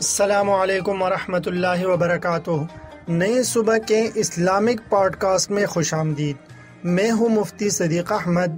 السلام علیکم ورحمۃ اللہ وبرکاتہ۔ نئے صبح کے اسلامک پوڈ کاسٹ میں خوش آمدید۔ میں ہوں مفتی صدیق احمد۔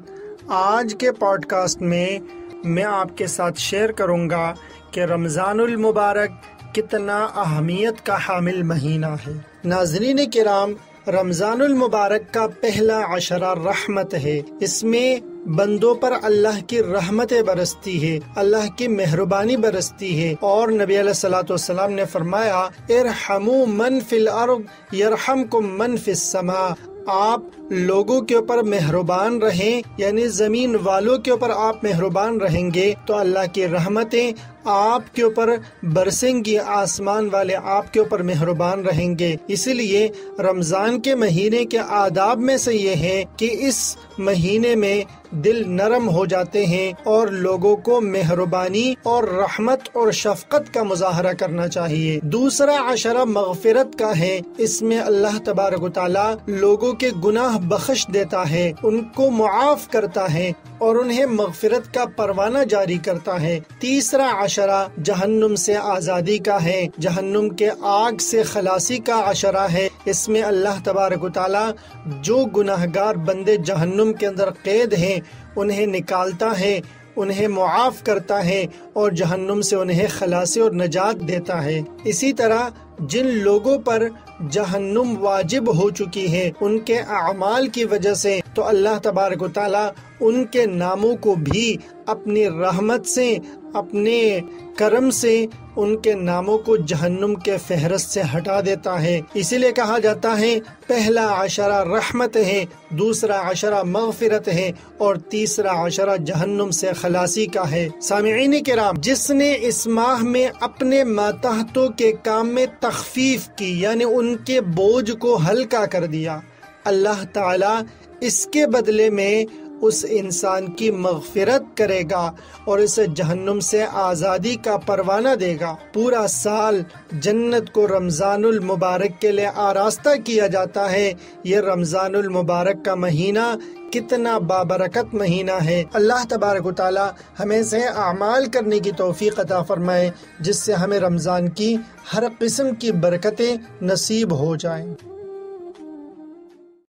آج کے پوڈ کاسٹ میں میں آپ کے ساتھ شیئر کروں گا کہ رمضان المبارک کتنا اہمیت کا حامل مہینہ ہے۔ ناظرین کرام، رمضان المبارک کا پہلا عشرہ رحمت ہے۔ اس میں بندوں پر اللہ کی رحمتیں برستی ہے، اللہ کی مہربانی برستی ہے، اور نبی علیہ الصلوۃ والسلام نے فرمایا ارحموا من فی الارض یرحمکم من فی السماء۔ آپ لوگوں کے اوپر مہربان رہیں، یعنی زمین والوں کے اوپر آپ مہربان رہیں گے تو اللہ کی رحمتیں آپ کے اوپر برسیں گی، آسمان والے آپ کے اوپر مہربان رہیں گے۔ اسی لیے رمضان کے مہینے کے آداب میں سے یہ ہے کہ اس مہینے میں دل نرم ہو جاتے ہیں اور لوگوں کو مہربانی اور رحمت اور شفقت کا مظاہرہ کرنا چاہیے۔ دوسرا عشرہ مغفرت کا ہے۔ اس میں اللہ تبارک و تعالی لوگوں کے گناہ بخش دیتا ہے، ان کو معاف کرتا ہے اور انہیں مغفرت کا پروانہ جاری کرتا ہے۔ تیسرا عشرہ جہنم سے آزادی کا ہے، جہنم کے آگ سے خلاصی کا عشرہ ہے۔ اس میں اللہ تبارک و تعالی جو گناہگار بندے جہنم کے اندر قید ہیں انہیں نکالتا ہے، انہیں معاف کرتا ہے اور جہنم سے انہیں خلاصی اور نجات دیتا ہے۔ اسی طرح جن لوگوں پر جہنم واجب ہو چکی ہے ان کے اعمال کی وجہ سے تو اللہ تبارک و تعالی ان کے ناموں کو بھی اپنی رحمت سے، اپنے کرم سے ان کے ناموں کو جہنم کے فہرست سے ہٹا دیتا ہے۔ اسی لیے کہا جاتا ہے پہلا عشرہ رحمت ہے، دوسرا عشرہ مغفرت ہے اور تیسرا عشرہ جہنم سے خلاصی کا ہے۔ سامعین کرام، جس نے اس ماہ میں اپنے ماتحتوں کے کام میں تخفیف کی، یعنی ان کے بوجھ کو ہلکا کر دیا، اللہ تعالی اس کے بدلے میں اس انسان کی مغفرت کرے گا اور اسے جہنم سے آزادی کا پروانہ دے گا۔ پورا سال جنت کو رمضان المبارک کے لیے آراستہ کیا جاتا ہے۔ یہ رمضان المبارک کا مہینہ کتنا بابرکت مہینہ ہے۔ اللہ تبارک و تعالی ہمیں سے اعمال کرنے کی توفیق عطا فرمائے جس سے ہمیں رمضان کی ہر قسم کی برکتیں نصیب ہو جائیں۔